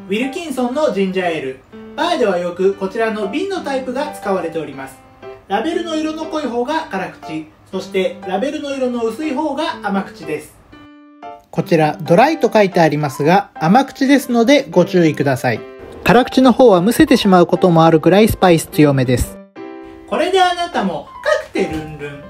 ウィルキンソンのジンジャーエール。バーではよくこちらの瓶のタイプが使われております。ラベルの色の濃い方が辛口、そしてラベルの色の薄い方が甘口です。こちらドライと書いてありますが、甘口ですのでご注意ください。辛口の方はむせてしまうこともあるくらいスパイス強めです。これであなたもカクテルンルン。